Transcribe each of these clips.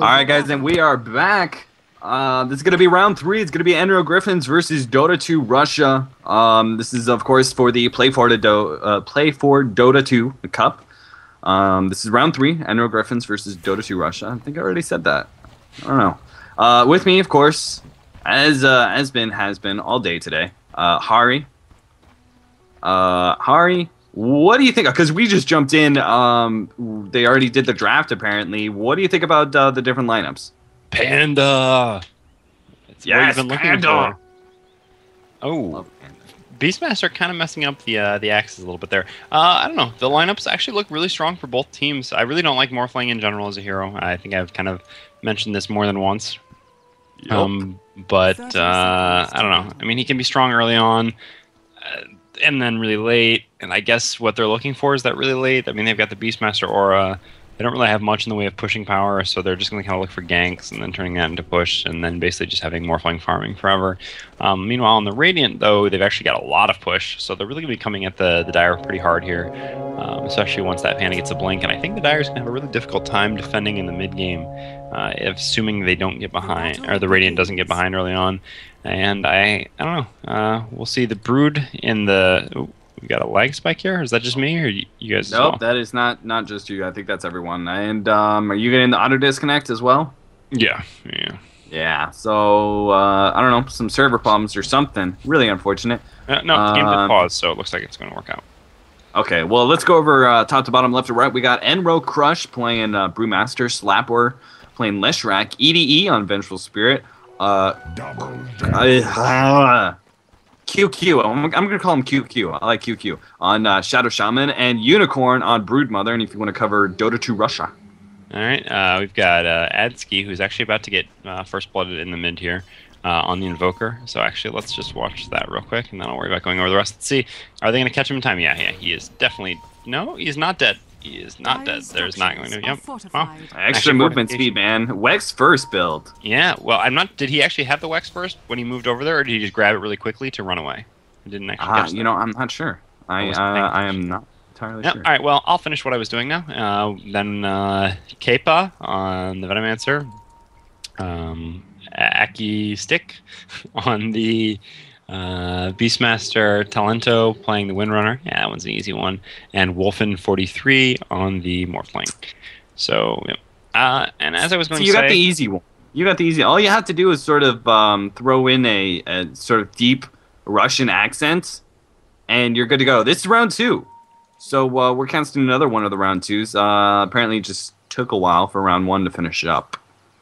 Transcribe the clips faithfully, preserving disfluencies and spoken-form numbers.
All right, guys, and we are back. Uh, this is going to be round three. It's going to be Enro Griffins versus Dota two Russia. Um, this is, of course, for the Play four Dota two Cup. Um, this is round three, Enro Griffins versus Dota two Russia. I think I already said that. I don't know. Uh, with me, of course, as uh, has been, has been all day today, uh, Hari. Uh, Hari, what do you think? Because we just jumped in. Um, they already did the draft, apparently. What do you think about uh, the different lineups? Panda. That's yes, what you've been Panda. looking for. Oh, Beastmaster kind of messing up the uh, the axes a little bit there. Uh, I don't know. The lineups actually look really strong for both teams. I really don't like Morphling in general as a hero. I think I've kind of mentioned this more than once. Yep. Um, but uh, I don't know. I mean, he can be strong early on, uh, and then really late. And I guess what they're looking for is that really late. I mean, they've got the Beastmaster aura. They don't really have much in the way of pushing power, so they're just going to kind of look for ganks and then turning that into push, and then basically just having Morphling farming forever. Um, meanwhile, on the Radiant, though, they've actually got a lot of push, so they're really going to be coming at the, the Dire pretty hard here, um, especially once that Panda gets a blink. And I think the Dire's going to have a really difficult time defending in the mid-game, uh, if, assuming they don't get behind, or the Radiant doesn't get behind early on. And I, I don't know. Uh, we'll see the Brood in the... Ooh, we got a lag spike here? Is that just me, or you guys? Nope, as well? that is not not just you. I think that's everyone. And um, are you getting the auto disconnect as well? Yeah, yeah, yeah. So uh, I don't know, some server problems or something. Really unfortunate. Uh, no, the game did Um, pause, so it looks like it's going to work out. Okay, well, let's go over uh, top to bottom, left to right. We got Enro Crush playing uh, Brewmaster, Slapper playing Leshrac, E D E on Vengeful Spirit. Uh, uh, Q Q. I'm, I'm going to call him Q Q. I like Q Q. On uh, Shadow Shaman, and Unicorn on Broodmother, and if you want to cover Dota two Russia. All right, uh, we've got uh, Adsky, who's actually about to get uh, first blooded in the mid here uh, on the Invoker. So actually, let's just watch that real quick, and then I'll worry about going over the rest. Let's see. Are they going to catch him in time? Yeah, yeah, he is definitely... No, he's not dead. He is not dead. There's not going to... Yep. Well, extra movement speed, man. Wex first build. Yeah, well, I'm not... Did he actually have the Wex first when he moved over there, or did he just grab it really quickly to run away? I didn't actually uh, catch You that. know, I'm not sure. I uh, I am not entirely yep. sure. All right, well, I'll finish what I was doing now. Uh, then uh, Kepa on the Venomancer. Um, Aki Stick on the... Uh, Beastmaster Talento playing the Windrunner. Yeah, that one's an easy one. And Wolfen forty-three on the Morphling. So, yeah. uh, and as I was going so to you say... got the easy one. You got the easy. All you have to do is sort of um, throw in a, a sort of deep Russian accent, and you're good to go. This is round two. So uh, we're canceling another one of the round twos. Uh, apparently it just took a while for round one to finish up.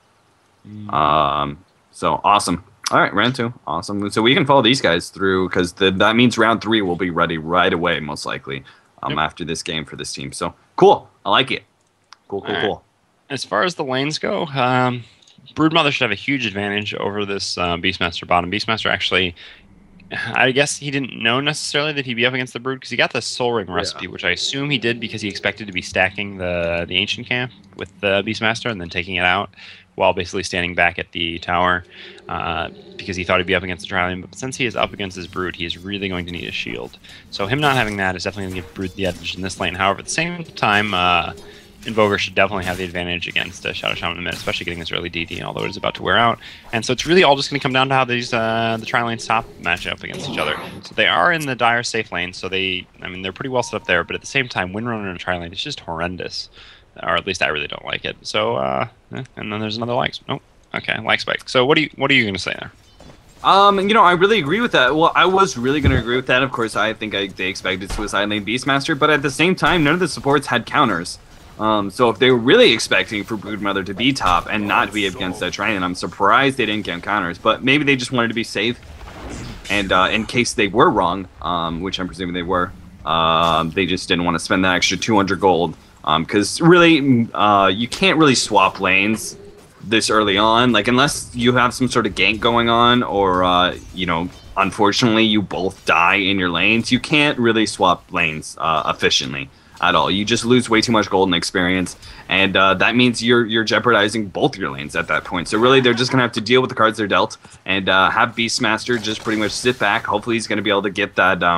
Mm. Um, so, awesome. All right, round two. Awesome. So we can follow these guys through, because that means round three will be ready right away, most likely, um, yep. after this game for this team. So, cool. I like it. Cool, cool, All cool. Right. As far as the lanes go, um, Broodmother should have a huge advantage over this uh, Beastmaster bottom. Beastmaster actually, I guess he didn't know necessarily that he'd be up against the Brood, because he got the Soul Ring recipe, yeah. which I assume he did because he expected to be stacking the, the Ancient Camp with the Beastmaster and then taking it out, while basically standing back at the tower, uh, because he thought he'd be up against the Trillium. But since he is up against his Brood, he is really going to need a shield. So him not having that is definitely going to give Brood the edge in this lane. However, at the same time, uh, Invoker should definitely have the advantage against uh, Shadow Shaman in the mid, especially getting this early D D, although it is about to wear out. And so it's really all just going to come down to how these uh, the Tri-lanes top match up against each other. So they are in the Dire safe lane, so they, I mean, they're pretty well set up there, but at the same time, Windrunner in a Tri-lane is just horrendous. Or at least I really don't like it. So, uh, and then there's another like, oh, okay, like spike. So what do you, what are you going to say there? Um, you know, I really agree with that. Well, I was really going to agree with that. Of course, I think I, they expected Suicide Lane Beastmaster, but at the same time, none of the supports had counters. Um, so if they were really expecting for Broodmother to be top and not be against that Triton, I'm surprised they didn't get counters. But maybe they just wanted to be safe, and uh, in case they were wrong, um, which I'm presuming they were, uh, they just didn't want to spend that extra two hundred gold. Because um, really, uh, you can't really swap lanes this early on. Like, unless you have some sort of gank going on, or, uh, you know, unfortunately, you both die in your lanes, you can't really swap lanes uh, efficiently at all. You just lose way too much gold and experience, and uh, that means you're you're jeopardizing both your lanes at that point. So really, they're just going to have to deal with the cards they're dealt, and uh, have Beastmaster just pretty much sit back. Hopefully, he's going to be able to get that... Um,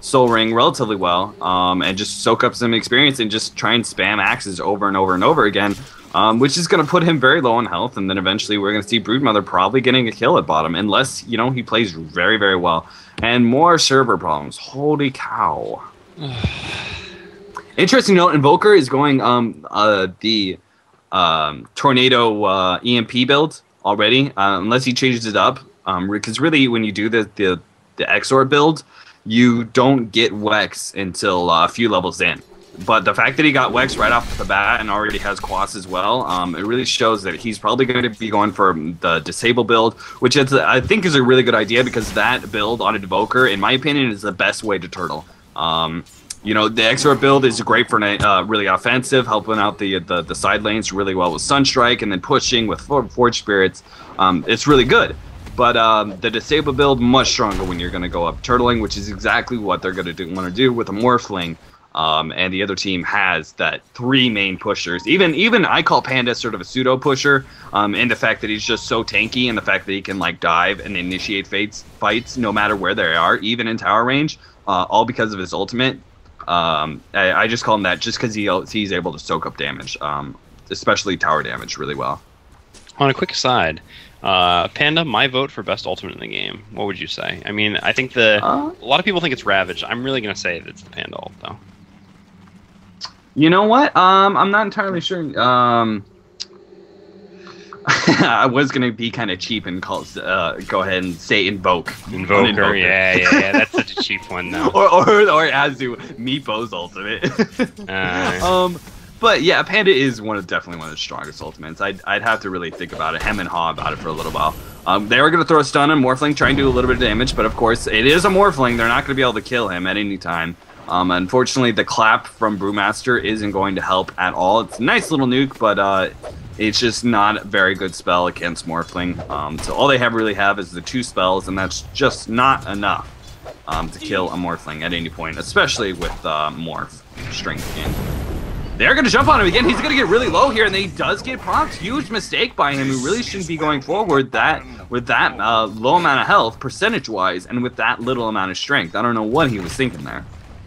Soul Ring relatively well, um, and just soak up some experience and just try and spam axes over and over and over again, um, which is going to put him very low on health, and then eventually we're going to see Broodmother probably getting a kill at bottom, unless, you know, he plays very, very well. And more server problems. Holy cow. Interesting note, Invoker is going um uh the um Tornado uh, E M P build already, uh, unless he changes it up. Um, because really, when you do the the the X O R build, you don't get Wex until uh, a few levels in. But the fact that he got Wex right off the bat and already has Quas as well, um, it really shows that he's probably going to be going for the Disable build, which is, I think is a really good idea, because that build on an Invoker, in my opinion, is the best way to turtle. Um, you know, the X O R build is great for uh, really offensive, helping out the, the the side lanes really well with Sunstrike, and then pushing with Forge Spirits. Um, it's really good. But um, the Disable build, much stronger when you're going to go up turtling, which is exactly what they're going to do, want to do with a Morphling. Um, and the other team has that three main pushers. Even even I call Panda sort of a pseudo pusher, um, in the fact that he's just so tanky, and the fact that he can like dive and initiate fates, fights no matter where they are, even in tower range, uh, all because of his ultimate. Um, I, I just call him that just because he he's able to soak up damage, um, especially tower damage, really well. On a quick aside, uh, Panda, my vote for best ultimate in the game. What would you say? I mean, I think the uh, a lot of people think it's Ravage. I'm really gonna say that it's the Panda ult, though. You know what? Um, I'm not entirely sure. Um, I was gonna be kind of cheap and call, uh, go ahead and say Invoke. Invoker, Invoker. yeah, yeah, yeah. That's such a cheap one, though. or or or Azu, Meepo's ultimate. uh. Um, but yeah, Panda is one of definitely one of the strongest ultimates. I'd I'd have to really think about it, hem and haw about it for a little while. Um, they are gonna throw a stun on Morphling, try and do a little bit of damage, but of course it is a Morphling. They're not gonna be able to kill him at any time. Um, unfortunately, the clap from Brewmaster isn't going to help at all. It's a nice little nuke, but uh, it's just not a very good spell against Morphling. Um, so all they have really have is the two spells, and that's just not enough um, to kill a Morphling at any point, especially with uh, Morph strength again. They're going to jump on him again. He's going to get really low here, and he does get prompted. Huge mistake by him, who really shouldn't be going forward that with that uh, low amount of health, percentage-wise, and with that little amount of strength. I don't know what he was thinking there.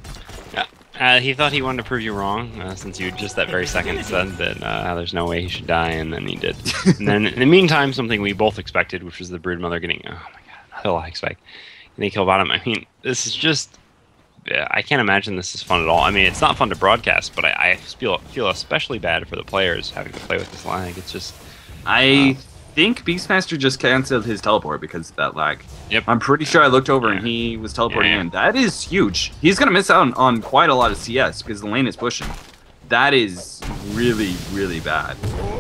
Uh, he thought he wanted to prove you wrong, uh, since you just that very second said that uh, there's no way he should die, and then he did. And then, in the meantime, something we both expected, which was the Broodmother getting, oh my god, hell I expect, getting kill bottom. I mean, this is just, yeah, I can't imagine this is fun at all. I mean, it's not fun to broadcast, but I, I feel feel especially bad for the players having to play with this lag. It's just... I... Uh, I think Beastmaster just canceled his teleport because of that lag. Yep. I'm pretty sure I looked over yeah. and he was teleporting yeah. in. That is huge. He's going to miss out on, on quite a lot of C S because the lane is pushing. That is really, really bad.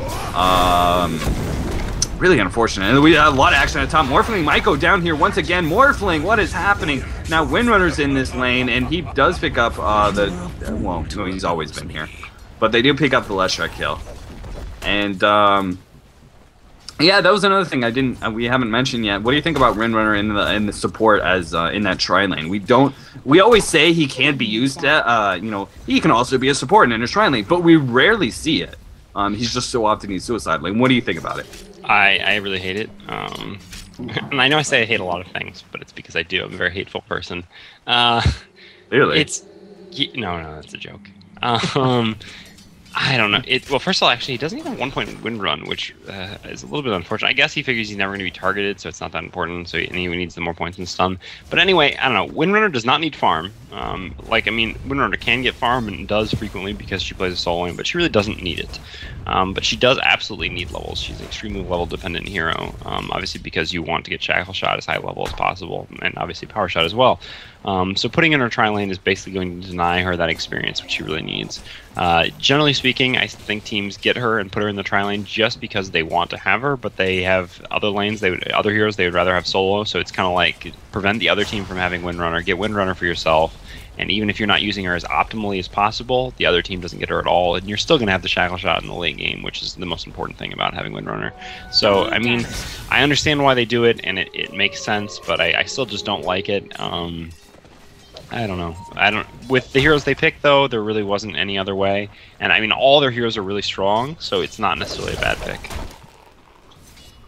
Um, really unfortunate. And we had a lot of action at the top. Morphling might go down here once again. Morphling, what is happening? Now Windrunner's in this lane, and he does pick up uh, the... Well, he's always been here. But they do pick up the Leshrac kill. And... Um, Yeah, that was another thing I didn't. Uh, we haven't mentioned yet. What do you think about Windrunner in the in the support as uh, in that tri lane? We don't. We always say he can be used. At, uh, you know, he can also be a support in a tri lane, but we rarely see it. Um, he's just so often he's suicide lane. What do you think about it? I I really hate it. Um, and I know I say I hate a lot of things, but it's because I do. I'm a very hateful person. Uh, really? It's no, no, that's a joke. Um. I don't know. It, well, first of all, actually, he doesn't even have one point wind run, which uh, is a little bit unfortunate. I guess he figures he's never going to be targeted, so it's not that important. So and he needs the more points and stun. But anyway, I don't know. Windrunner does not need farm. Um, like, I mean, Windrunner can get farm and does frequently because she plays a solo lane, but she really doesn't need it. Um, but she does absolutely need levels. She's an extremely level-dependent hero, um, obviously because you want to get Shackle Shot as high level as possible, and obviously Power Shot as well. Um, so putting in her tri lane is basically going to deny her that experience, which she really needs. Uh, generally speaking, I think teams get her and put her in the tri lane just because they want to have her, but they have other lanes, they would, other heroes they would rather have solo, so it's kind of like prevent the other team from having Windrunner, get Windrunner for yourself, and even if you're not using her as optimally as possible, the other team doesn't get her at all, and you're still going to have the Shackle Shot in the late game, which is the most important thing about having Windrunner. So, I mean, I understand why they do it, and it, it makes sense, but I, I still just don't like it. Um, I don't know. I don't. With the heroes they picked, though, there really wasn't any other way. And I mean, all their heroes are really strong, so it's not necessarily a bad pick.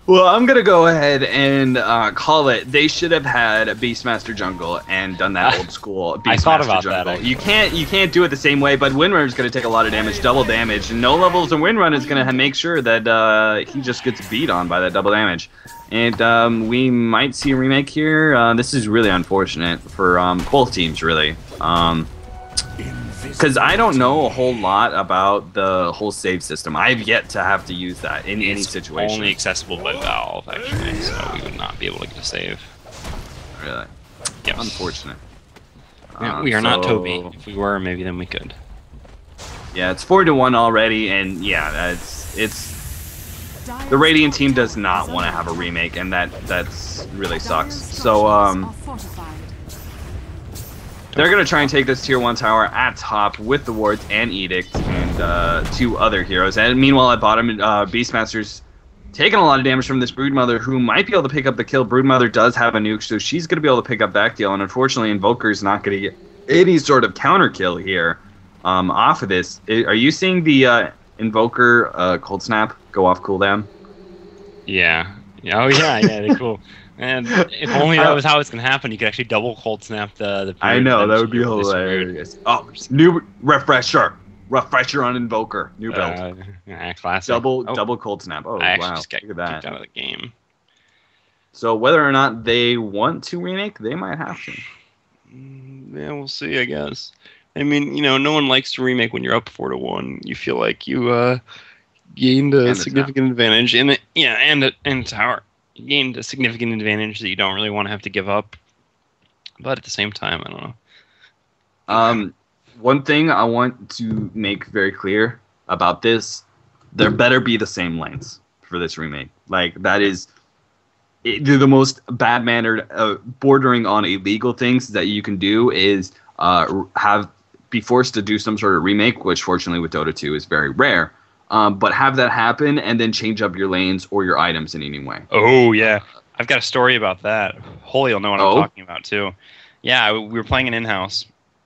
Well, I'm gonna go ahead and uh, call it. They should have had a Beastmaster jungle and done that old school Beastmaster I thought about jungle. that, you can't you can't do it the same way, but Windrunner's gonna take a lot of damage, double damage, and no levels and Windrunner is gonna make sure that uh, he just gets beat on by that double damage. And um, we might see a remake here. Uh, this is really unfortunate for um, both teams, really. Um, Because I don't know a whole lot about the whole save system. I've yet to have to use that in it's any situation. Only accessible by Valve, actually, so we would not be able to get a save. Really? Yes. Unfortunate. Yeah, um, we are so, not Toby. If we were, maybe then we could. Yeah, it's four to one already, and yeah, that's it's. The Radiant team does not want to have a remake, and that that's really sucks. So um. They're going to try and take this tier one tower at top with the wards and Edict and uh, two other heroes. And meanwhile, at bottom, uh, Beastmaster's taking a lot of damage from this Broodmother, who might be able to pick up the kill. Broodmother does have a nuke, so she's going to be able to pick up that kill. And unfortunately, Invoker's not going to get any sort of counter kill here um, off of this. Are you seeing the uh, Invoker uh, Cold Snap go off cooldown? Yeah. Oh, yeah, yeah, they're cool. And if only that was how it's going to happen, you could actually double cold snap the... the I know, that would be hilarious. Oh, new refresher. Refresher on Invoker. New build. Uh, yeah, classic. Double oh, double cold snap. Oh, I actually wow. just got Look at that. kicked out of the game. So whether or not they want to remake, they might have to. Yeah, we'll see, I guess. I mean, you know, no one likes to remake when you're up four to one. You feel like you uh, gained a significant advantage in it. Yeah, and a, and a tower. Gained a significant advantage that you don't really want to have to give up, but at the same time, I don't know. Um, one thing I want to make very clear about this: there better be the same lanes for this remake. Like that is it, the most bad-mannered, uh, bordering on illegal things that you can do is uh, have be forced to do some sort of remake, which fortunately with Dota two is very rare. Um, but have that happen and then change up your lanes or your items in any way. Oh, yeah. I've got a story about that. Holy will know what oh? I'm talking about, too. Yeah, we were playing an in-house.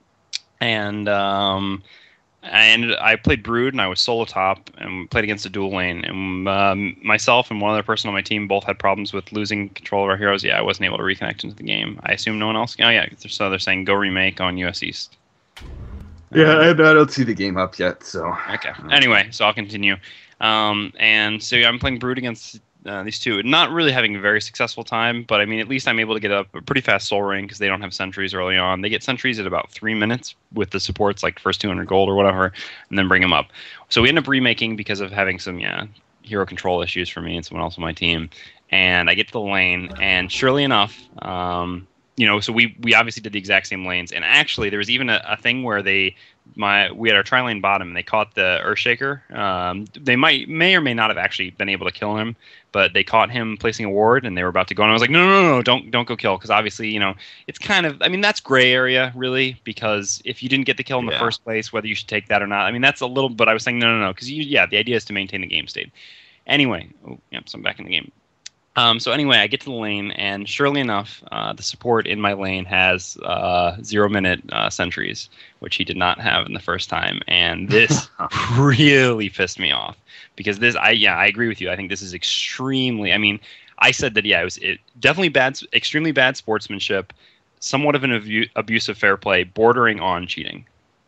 And um, I, ended, I played Brood, and I was solo top, and played against a dual lane. And um, myself and one other person on my team both had problems with losing control of our heroes. Yeah, I wasn't able to reconnect into the game. I assume no one else... Oh, yeah, so they're saying go remake on U S East. Yeah, I don't see the game up yet, so... Okay. Anyway, so I'll continue. Um, and so yeah, I'm playing Brood against uh, these two. Not really having a very successful time, but I mean, at least I'm able to get up a pretty fast soul ring because they don't have sentries early on. They get sentries at about three minutes with the supports, like first two hundred gold or whatever, and then bring them up. So we end up remaking because of having some, yeah, hero control issues for me and someone else on my team. And I get to the lane, and surely enough... Um, You know, so we, we obviously did the exact same lanes, and actually there was even a, a thing where they my we had our tri lane bottom, and they caught the Earthshaker. Um, they might may or may not have actually been able to kill him, but they caught him placing a ward, and they were about to go. And I was like, no, no, no, no, don't don't go kill, because obviously, you know, it's kind of I mean that's gray area really, because if you didn't get the kill in the yeah. first place, whether you should take that or not, I mean that's a little. But I was saying no, no, no, because you yeah, the idea is to maintain the game state. Anyway, oh, yep, so I'm back in the game. Um, so anyway, I get to the lane, and surely enough, uh, the support in my lane has uh, zero-minute uh, sentries, which he did not have in the first time, and this really pissed me off because this, I yeah, I agree with you. I think this is extremely. I mean, I said that yeah, it was it, definitely bad, extremely bad sportsmanship, somewhat of an abu- abuse of fair play, bordering on cheating.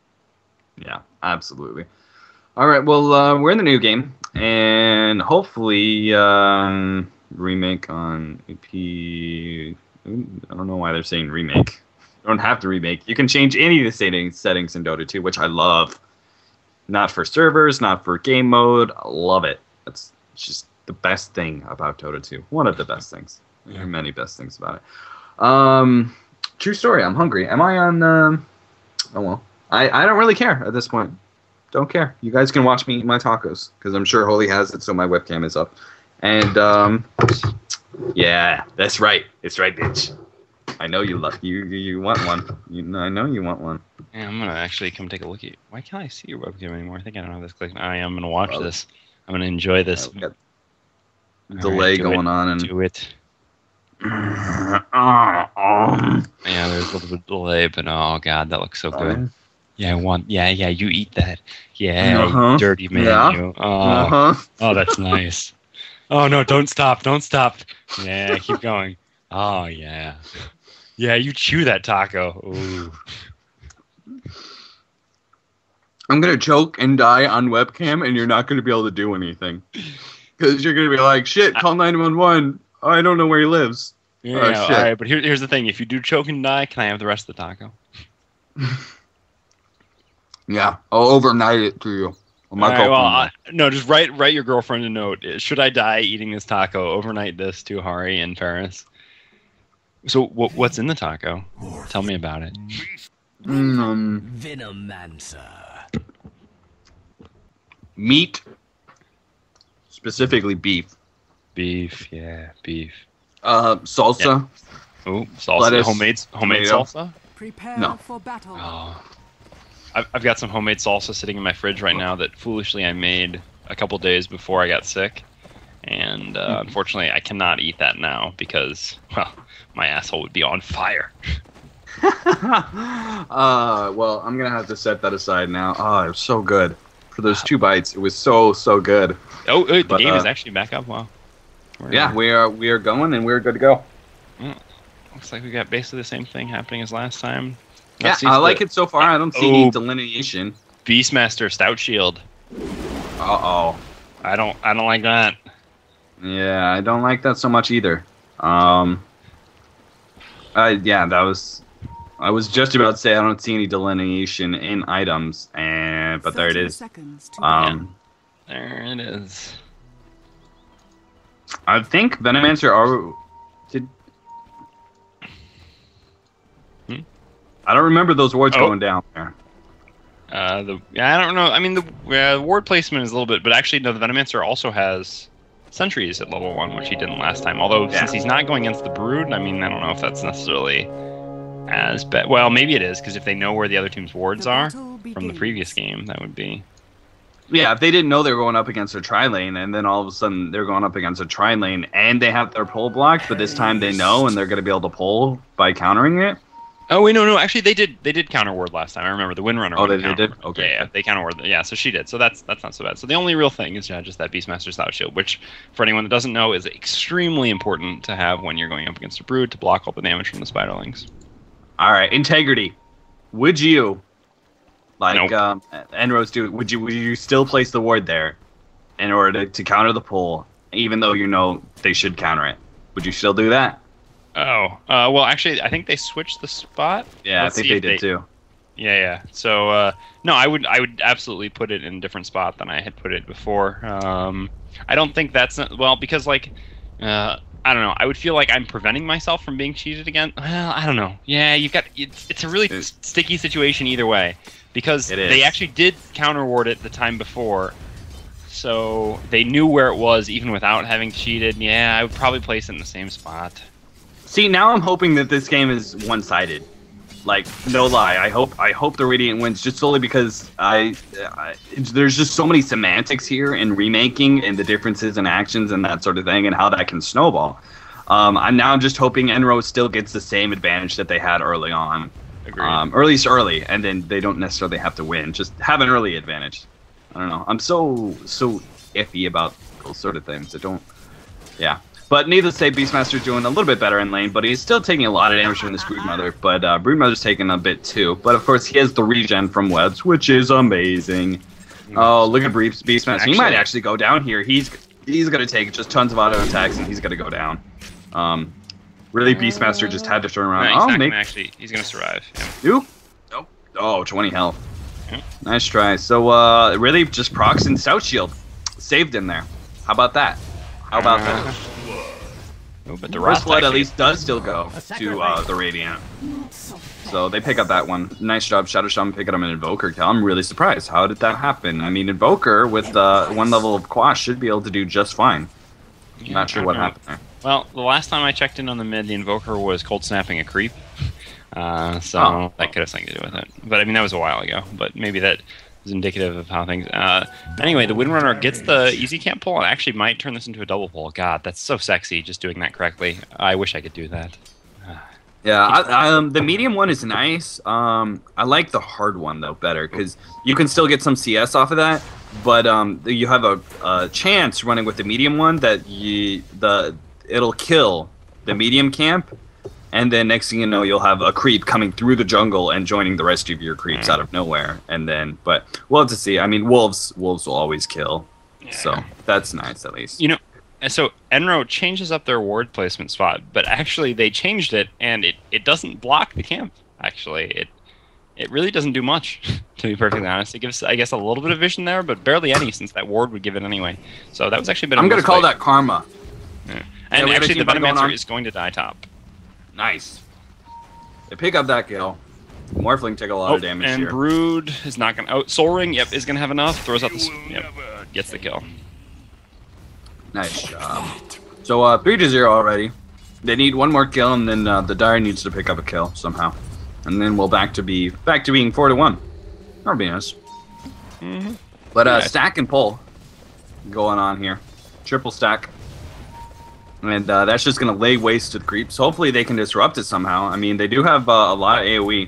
Yeah, absolutely. All right, well, uh, we're in the new game, and hopefully. Um, remake on A P. I don't know why they're saying remake. You don't have to remake. You can change any of the settings settings in Dota two, which I love. Not for servers, not for game mode. I love it. That's just the best thing about Dota two. One of the best things. There are many best things about it. Um, true story. I'm hungry. Am I on? Um, oh well. I I don't really care at this point. Don't care. You guys can watch me eat my tacos because I'm sure Holy has it, so my webcam is up. And um, yeah, that's right. It's right, bitch. I know you love you. You want one. You, I know you want one. Yeah, I'm gonna actually come take a look at you. Why can't I see your webcam anymore? I think I don't have this clicked. I am gonna watch well, this. I'm gonna enjoy this. Got delay right, going it. on and do it. uh, um, yeah, there's a little bit of delay, but oh god, that looks so good. Um, yeah, I want. Yeah, yeah, you eat that. Yeah, uh-huh. you dirty man. Yeah. You. Oh, uh-huh. oh, that's nice. Oh no! Don't stop! Don't stop! Yeah, keep going. Oh yeah, yeah. You chew that taco. Ooh. I'm gonna choke and die on webcam, and you're not gonna be able to do anything because you're gonna be like, "Shit, call nine one one." I don't know where he lives. Yeah, oh, shit. All right, but here, here's the thing: if you do choke and die, can I have the rest of the taco? Yeah, I'll overnight it to you. All right, well, uh, no, just write write your girlfriend a note. Should I die eating this taco? Overnight this to Hari in Paris. So, w what's in the taco? Tell me about it. Mm, Venomancer. Meat, specifically beef. Beef, yeah, beef. Uh, salsa. Yeah. Oh, salsa. Lettuce, homemade homemade tomato. salsa. Prepare No. for battle. Oh. I've, I've got some homemade salsa sitting in my fridge right now that foolishly I made a couple days before I got sick. And uh, unfortunately, I cannot eat that now because, well, my asshole would be on fire. uh, well, I'm gonna have to set that aside now. Oh, it was so good. For those two bites, it was so, so good. Oh, uh, the But, game uh, is actually back up. Wow. We're, Yeah, we are we are going, and we're good to go. Well, looks like we got basically the same thing happening as last time. Yeah, Let's see I the- like it so far. I don't see Oh. any delineation. Beastmaster Stout Shield. Uh-oh. I don't I don't like that. Yeah, I don't like that so much either. Um, I yeah, that was. I was just about to say I don't see any delineation in items, and but there it thirty is. seconds to Um, There it is. I think Venomancer are did. Hmm? I don't remember those wards Oh. going down there. Uh, the yeah, I don't know. I mean, the uh, ward placement is a little bit, but actually, no. The Venomancer also has sentries at level one, which he didn't last time. Although, Yeah. since he's not going against the Brood, I mean, I don't know if that's necessarily as bad. Well, maybe it is because if they know where the other team's wards The are battle from the begins. previous game, that would be. Yeah, if they didn't know they were going up against a tri-lane, and then all of a sudden they're going up against a tri-lane, and they have their pull blocked, but this time they know, and they're going to be able to pull by countering it. Oh wait, no, no. Actually, they did. They did counter ward last time. I remember the Windrunner. Oh, wouldn't they- they counter did? ward. Okay. Yeah, yeah, they counter ward. Yeah, so she did. So that's that's not so bad. So the only real thing is yeah, just that Beastmaster Stout Shield, which for anyone that doesn't know is extremely important to have when you're going up against a Brood to block all the damage from the Spiderlings. All right, integrity. Would you, like Nope. um, Enro's do, would you would you still place the ward there in order to, to counter the pull, even though you know they should counter it? Would you still do that? Oh, uh, well, actually, I think they switched the spot. Yeah, Let's I think see they if did too. Yeah, yeah. So uh, no, I would I would absolutely put it in a different spot than I had put it before. Um, I don't think that's not, well because like uh, I don't know. I would feel like I'm preventing myself from being cheated again. Well, I don't know. Yeah, you've got it's it's a really It- sticky situation either way because It is. they actually did counter ward it the time before. So they knew where it was even without having cheated. Yeah, I would probably place it in the same spot. See, now I'm hoping that this game is one-sided. Like, no lie, I hope I hope the Radiant wins just solely because I, I there's just so many semantics here in remaking and the differences in actions and that sort of thing and how that can snowball. Um, I'm now just hoping Enro still gets the same advantage that they had early on, Agreed. um, or at least early, and then they don't necessarily have to win. Just have an early advantage. I don't know. I'm so so iffy about those sort of things. I don't. Yeah. But needless to say, Beastmaster's doing a little bit better in lane, but he's still taking a lot of damage from this Broodmother. But uh, Broodmother's taking a bit too. But of course, he has the regen from webs, which is amazing. Oh, look at Beast- Beastmaster. He might Actually- actually go down here. He's he's going to take just tons of auto attacks, and he's going to go down. Um, really, Beastmaster just had to turn No, around. he's oh, not make gonna actually. He's gonna survive. Yeah. you? Nope. Oh, twenty health. Yeah. Nice try. So, uh, really, just procs and Stout Shield. Saved in there. How about that? How about that? Oh, but the First Roth Blood at actually- least does still go to uh, the Radiant. So they pick up that one. Nice job, Shadow Shaman picking up an Invoker kill. I'm really surprised. How did that happen? I mean, Invoker with uh, one level of Quash should be able to do just fine. Yeah, Not sure I what don't know. happened there. Well, the last time I checked in on the mid, the Invoker was cold snapping a creep. Uh, so Oh. that could have something to do with it. But I mean, that was a while ago. But maybe that is indicative of how things. Uh, anyway, the Windrunner gets the easy camp pull and actually might turn this into a double pull. God, that's so sexy just doing that correctly. I wish I could do that. Yeah, I, um, the medium one is nice. Um, I like the hard one though better because you can still get some C S off of that. but um, you have a, a chance running with the medium one that you the it'll kill the medium camp, and then next thing you know, you'll have a creep coming through the jungle and joining the rest of your creeps out of nowhere. And then, but we'll have to see. I mean, wolves wolves will always kill, yeah. So that's nice at least. You know, so Enro changes up their ward placement spot, but actually they changed it, and it, it doesn't block the camp. Actually, it it really doesn't do much, to be perfectly honest. It gives, I guess, a little bit of vision there, but barely any, since that ward would give it anyway. So that was actually a bit of I'm going to call play. that karma. Yeah. And yeah, actually, the Venomancer on. is going to die top. Nice. They pick up that kill. Morphling take a lot oh, of damage and here. And Brood is not going to... Oh, Soul Ring, yep, is going to have enough. Throws out the... Yep, gets the kill. Nice job. So, uh, three to zero already. They need one more kill, and then uh, the Dire needs to pick up a kill somehow. And then we'll back to be back to being four to one. That'll be nice. Mm-hmm. But uh, yeah. stack and pull going on here. Triple stack. And uh, that's just going to lay waste to the creeps. Hopefully they can disrupt it somehow. I mean, they do have uh, a lot of AoE.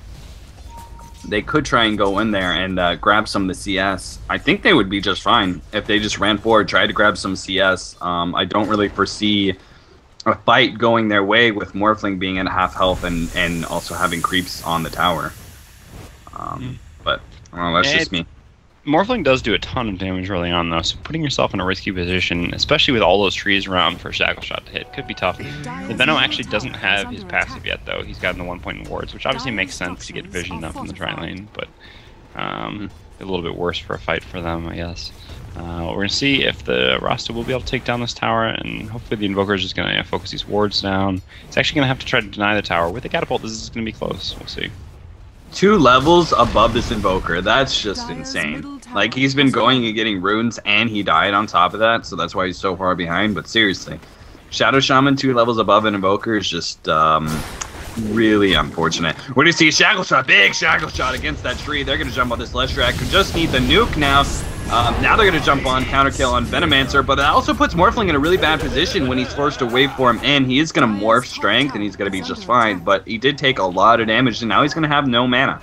They could try and go in there and uh, grab some of the C S. I think they would be just fine if they just ran forward, tried to grab some C S. Um, I don't really foresee a fight going their way with Morphling being at half health and, and also having creeps on the tower. Um, mm. But, well, that's it, just me. Morphling does do a ton of damage early on, though, so putting yourself in a risky position, especially with all those trees around for a Shackle Shot to hit, could be tough. The Venom actually doesn't have his passive yet, though. He's gotten the one-point in wards, which obviously makes sense to get vision up in the tri lane, but um, a little bit worse for a fight for them, I guess. Uh, we're going to see if the Rasta will be able to take down this tower, and hopefully the Invoker is just going to focus these wards down. He's actually going to have to try to deny the tower. With the Catapult, this is going to be close. We'll see. Two levels above this Invoker. That's just insane. Like, he's been going and getting runes, and he died on top of that, so that's why he's so far behind. But seriously, Shadow Shaman two levels above an Invoker is just um, really unfortunate. We're going to see a Shackle Shot, big Shackle Shot against that tree. They're going to jump on this Leshrac, who just need the nuke now. Um, now they're going to jump on counter kill on Venomancer, but that also puts Morphling in a really bad position when he's forced to waveform in. He is going to morph strength, and he's going to be just fine, but he did take a lot of damage, and now he's going to have no mana.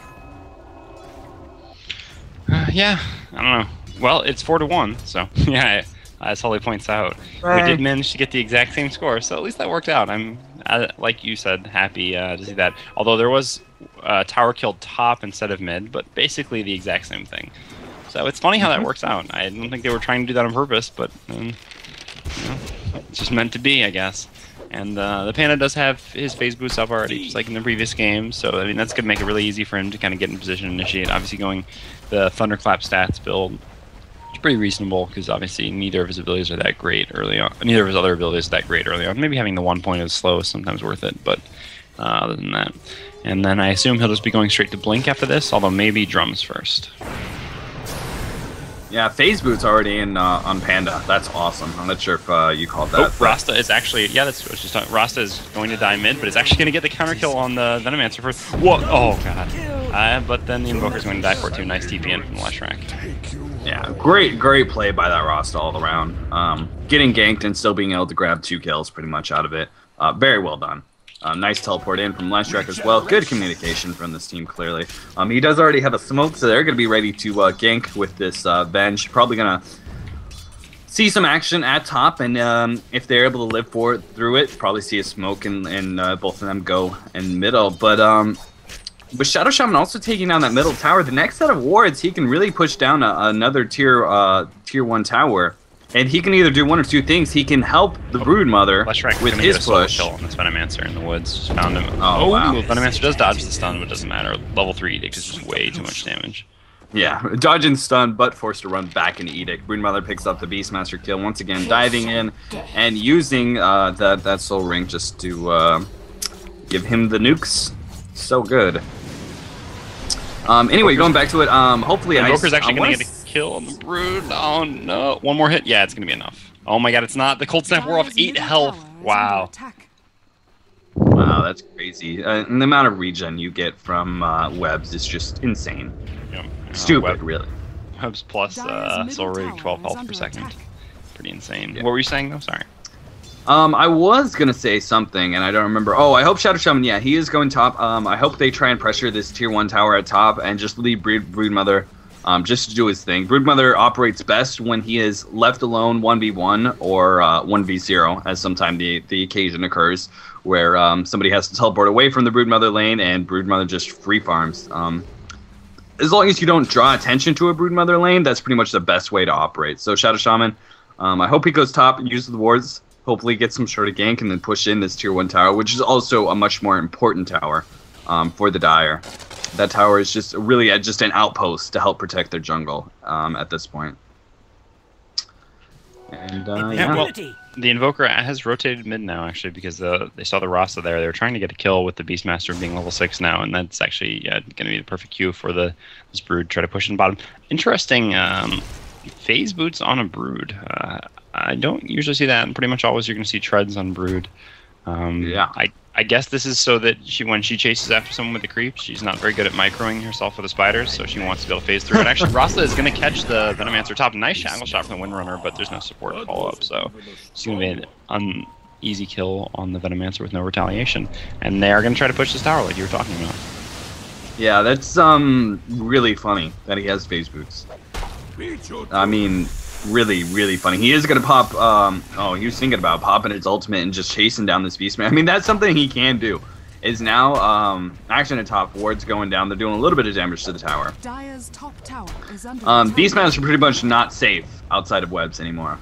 Uh, yeah, I don't know. Well, it's four to one, so yeah, as Holly points out, right. We did manage to get the exact same score, so at least that worked out. I'm, uh, like you said, happy uh, to see that. Although there was uh, tower killed top instead of mid, but basically the exact same thing. So it's funny how that works out. I don't think they were trying to do that on purpose, but um, you know, it's just meant to be, I guess. And uh, the Panda does have his phase boost up already, just like in the previous game. So I mean, that's going to make it really easy for him to kind of get in position and initiate. Obviously, going the Thunderclap stats build, it's pretty reasonable because obviously neither of his abilities are that great early on. Neither of his other abilities are that great early on. Maybe having the one point is slow is sometimes worth it, but uh, other than that. And then I assume he'll just be going straight to Blink after this, although maybe Drums first. Yeah, phase boot's already in uh, on Panda. That's awesome. I'm not sure if uh, you called that. Oh, Rasta is actually, yeah, that's what I was just talking. Rasta is going to die mid, but is actually going to get the counter kill on the Venomancer first. Whoa! Oh god! Uh, but then the Invoker's going to die for it too. Nice T P in from the Leshrac. Yeah, great, great play by that Rasta all around. Um, getting ganked and still being able to grab two kills pretty much out of it. Uh, very well done. Um, nice teleport in from Leshrac as well. Good communication from this team, clearly. Um, he does already have a smoke, so they're going to be ready to uh, gank with this uh, Venge. Probably going to see some action at top, and um, if they're able to live for it, through it, probably see a smoke and, and uh, both of them go in middle. But um, with Shadow Shaman also taking down that middle tower, the next set of wards, he can really push down a, another tier uh, tier one tower. And he can either do one or two things. He can help the Broodmother with his push. Kill on this Venomancer in the woods. Just found him. Oh, oh wow. Venomancer does dodge the stun, but it doesn't matter. Level three Edict is just way too much damage. Yeah, dodge and stun, but forced to run back into Edict. Broodmother picks up the Beastmaster kill once again, diving in and using uh, that, that Soul Ring just to uh, give him the nukes. So good. Um, anyway, going back to it, um, hopefully I... Invoker's actually going to get a kill on the Brood. Oh, no. One more hit? Yeah, it's going to be enough. Oh my god, it's not. The Cold Snap wore off eight health. Wow. Wow, that's crazy. Uh, and the amount of regen you get from uh, webs is just insane. Yeah. Stupid, uh, web, really. Webs plus uh, Soul Ring, twelve health per second. Pretty insane. Yeah. What were you saying, though? Sorry. Um, I was going to say something, and I don't remember. Oh, I hope Shadow Shaman, yeah, he is going top. Um, I hope they try and pressure this tier one tower at top and just leave Brood, Broodmother um, just to do his thing. Broodmother operates best when he is left alone one v one or uh, one v zero, as sometimes the, the occasion occurs, where um, somebody has to teleport away from the Broodmother lane and Broodmother just free farms. Um, as long as you don't draw attention to a Broodmother lane, that's pretty much the best way to operate. So Shadow Shaman, um, I hope he goes top and uses the wards. Hopefully get some sort of gank and then push in this tier one tower, which is also a much more important tower um, for the Dire. That tower is just really a, just an outpost to help protect their jungle um, at this point. And uh, yeah, yeah. Well, the Invoker has rotated mid now, actually, because uh, they saw the Rasa there. They were trying to get a kill with the Beastmaster being level six now, and that's actually uh, going to be the perfect cue for the this Brood try to push in bottom. Interesting um, phase boots on a Brood. Uh, I don't usually see that, and pretty much always you're going to see treads on Brood. Um, yeah. I, I guess this is so that she, when she chases after someone with the creeps, she's not very good at microing herself with the spiders, so she wants to be able to phase through. And actually, Rasa is going to catch the Venomancer top. Nice shackle shot from the Windrunner, but there's no support follow-up, so it's going to be an uneasy kill on the Venomancer with no retaliation. And they are going to try to push this tower like you were talking about. Yeah, that's um really funny that he has phase boots. I mean... Really, really funny. He is going to pop, um, oh, he was thinking about popping his ultimate and just chasing down this Beastman. I mean, that's something he can do. Is now, um, action at top, wards going down. They're doing a little bit of damage to the tower. Dire's top tower is under um, Beastmans are pretty much not safe outside of webs anymore.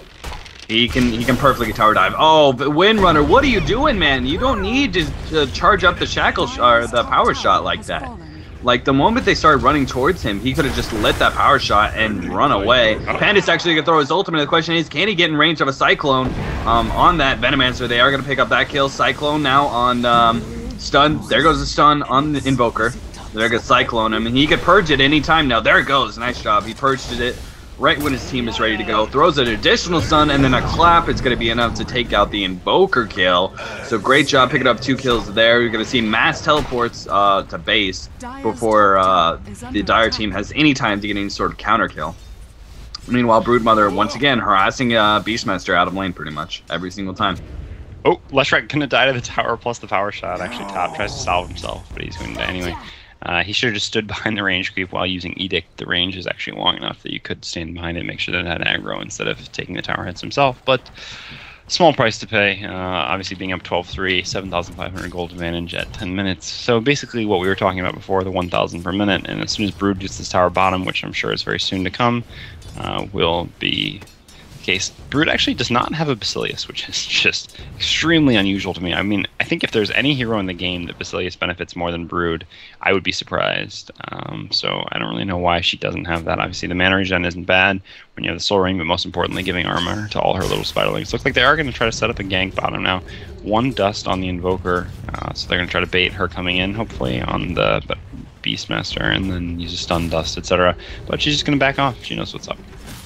He can he can perfectly tower dive. Oh, but Windrunner, what are you doing, man? You don't need to, to charge up the shackle sh or the power shot like that. Like, the moment they started running towards him, he could have just lit that power shot and run away. Pandit's actually going to throw his ultimate. The question is, can he get in range of a Cyclone um, on that Venomancer? They are going to pick up that kill. Cyclone now on um, stun. There goes the stun on the Invoker. There goes Cyclone. I mean, he could purge it any time now. There it goes. Nice job. He purged it right when his team is ready to go. Throws an additional stun and then a clap. It's going to be enough to take out the Invoker kill. So great job picking up two kills there. You're going to see mass teleports uh, to base before uh, the Dire team has any time to get any sort of counter kill. Meanwhile, Broodmother once again harassing uh, Beastmaster out of lane pretty much every single time. Oh, Leshrac gonna die to the tower plus the power shot. Actually, top tries to salve himself, but he's going to die anyway. Uh, he should have just stood behind the range creep while using Edict. The range is actually long enough that you could stand behind it and make sure that it had aggro instead of taking the tower hits himself. But small price to pay. Uh, obviously being up twelve three, seven thousand five hundred gold advantage at ten minutes. So basically what we were talking about before, the one thousand per minute. And as soon as Brood gets this tower bottom, which I'm sure is very soon to come, uh, will be case. Brood actually does not have a Basilius, which is just extremely unusual to me. I mean, I think if there's any hero in the game that Basilius benefits more than Brood, I would be surprised. Um, so I don't really know why she doesn't have that. Obviously, the mana regen isn't bad when you have the Soul Ring, but most importantly, giving armor to all her little spiderlings. Looks like they are going to try to set up a gank bottom now. One dust on the Invoker, uh, so they're going to try to bait her coming in, hopefully, on the Beastmaster, and then use a stun dust, et cetera. But she's just going to back off. She knows what's up.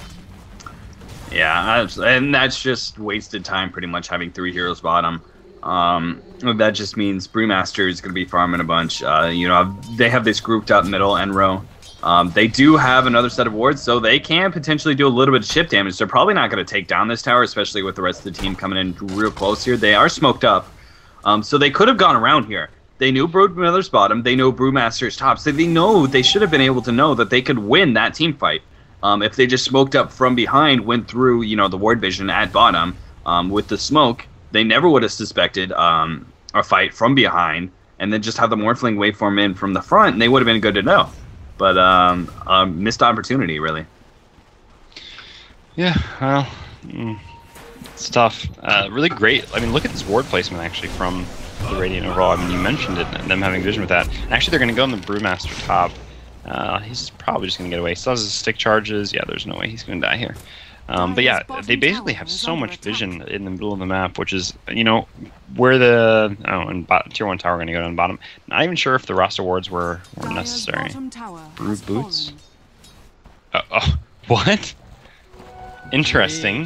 Yeah, and that's just wasted time, pretty much, having three heroes bottom. Um, that just means Brewmaster is going to be farming a bunch. Uh, you know, they have this grouped up middle, Enro. Um, they do have another set of wards, so they can potentially do a little bit of chip damage. They're probably not going to take down this tower, especially with the rest of the team coming in real close here. They are smoked up, um, so they could have gone around here. They knew Brewmaster's bottom. They know Brewmaster's top, so they know they should have been able to know that they could win that team fight. Um, if they just smoked up from behind, went through, you know, the ward vision at bottom um, with the smoke, they never would have suspected um, a fight from behind, and then just have the Morphling waveform in from the front, and they would have been good to know. But um, a missed opportunity, really. Yeah, well, mm, it's tough. Uh, really great. I mean, look at this ward placement, actually, from the Radiant overall. I mean, you mentioned it, and them having vision with that. And actually, they're going to go on the Brewmaster top. Uh, he's probably just going to get away. Still has his stick charges. Yeah, there's no way he's going to die here. Um, but yeah, they basically have so much vision in the middle of the map, which is, you know, where the oh, and tier one tower going to go down bottom. Not even sure if the roster wards were, were necessary. Brood boots? Uh, oh, what? Interesting.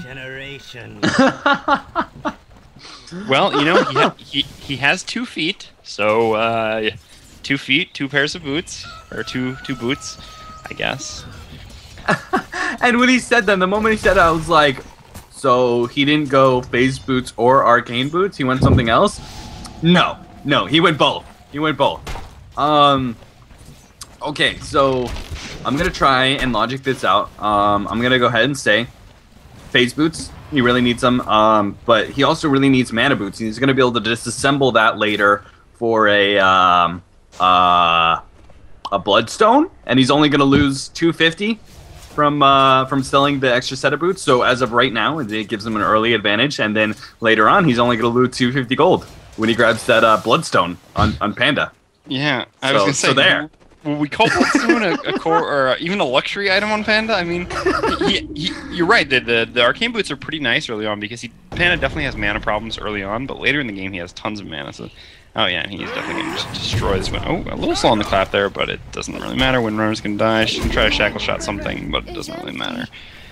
Well, you know, he, ha he, he has two feet, so uh, two feet, two pairs of boots, or two two boots, I guess. And when he said that, the moment he said that, I was like, so he didn't go phase boots or arcane boots? He went something else? No, no, he went both. He went both. Um, Okay, so I'm gonna try and logic this out. Um, I'm gonna go ahead and say phase boots. He really needs them, um, but he also really needs mana boots. He's gonna be able to disassemble that later for a um, uh, a bloodstone, and he's only gonna lose two fifty from uh, from selling the extra set of boots. So as of right now, it gives him an early advantage, and then later on, he's only gonna lose two fifty gold when he grabs that uh, bloodstone on on Panda. Yeah, I so, was gonna say so there. Will we call Bloodstone a, a core or even a luxury item on Panda? I mean, he, he, you're right. The, the the arcane boots are pretty nice early on because he Panda definitely has mana problems early on, but later in the game he has tons of mana. So, oh yeah, and he's definitely going to just destroy this one. Oh, a little slow on the clap there, but it doesn't really matter. Windrunner's going to die. She can try to shackle shot something, but it doesn't really matter.